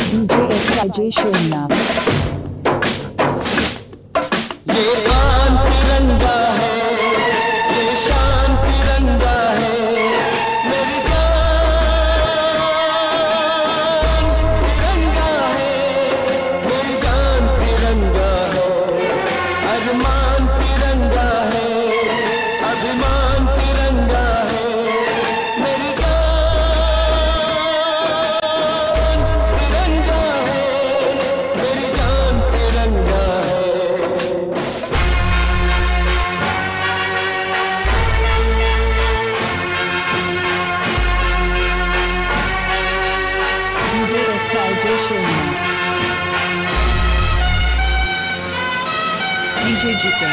DJ SYJ Srinath. ये आन तिरंगा है, ये शान तिरंगा है, मेरी जान तिरंगा है, मेरी जान तिरंगा है, अरमान तिरंगा है, अभिमान तिरंगा है, मेरी जान तिरंगा है, मेरी जान तिरंगा है। DJ SYJ Srinath. DJ Jita.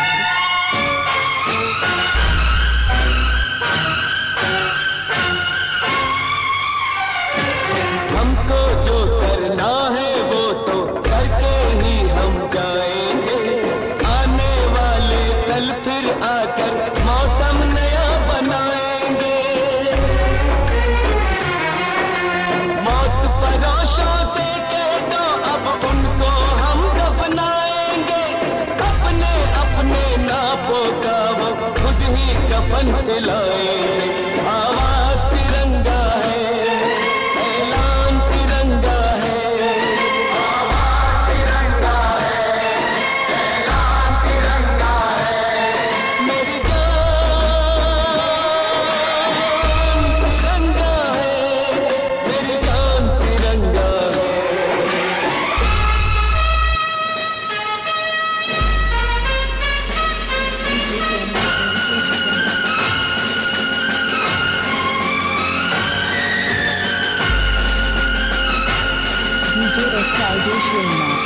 हमको जो करना है वो तो करके ही हम जाएंगे, आने वाले कल फिर आकर मौसम नया बनाएंगे। मौत फरोशों से कह दो अब उनको हम दफनाएंगे, अपने अपने नापों का वो खुद ही कफन से लाएंगे। आवाज तिरंगा है, ऐलान तिरंगा है, आवाज तिरंगा है, ऐलान तिरंगा है, मेरी जान तिरंगा है, मेरी जान तिरंगा है। DJ SYJ Srinath.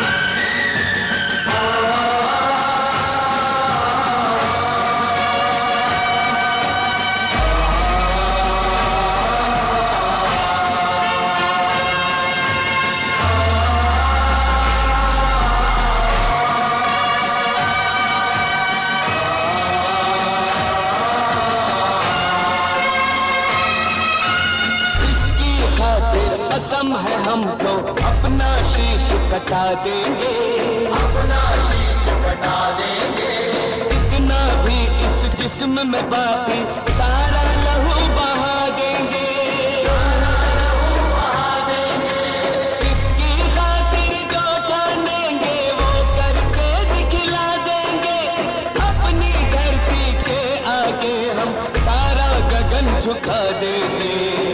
इसकी खातिर कसम है हमको अपना शीश कटा देंगे, अपना शीश कटा देंगे। कितना भी इस जिस्म में बाकी सारा लहू बहा देंगे, सारा लहू बहा देंगे। इसकी खातिर जो जानेंगे वो करके दिखला देंगे, अपनी धरती के आगे हम सारा गगन झुका देंगे,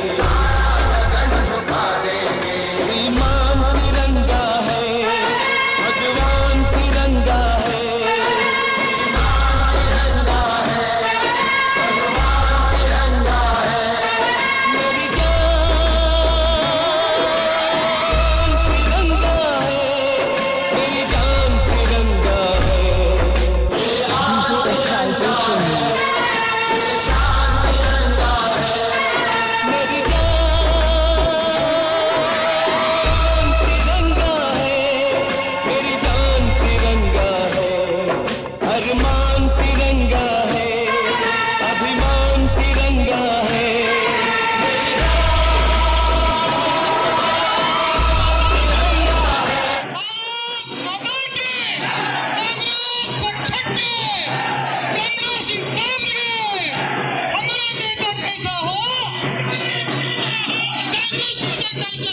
ईमान तिरंगा है, भगवान तिरंगा है, ईमान तिरंगा है, भगवान तिरंगा है, मेरी जान तिरंगा है, मेरी जान तिरंगा है। ये आन DJ SYJ तिरंगा है, Srinath. ये शान तिरंगा है, मेरी तिरंगा है, मेरी जान तिरंगा है, अरमान तिरंगा है, अभिमान तिरंगा है, मेरी हमारा नेता कैसा हो, कांग्रेस नेता कैसा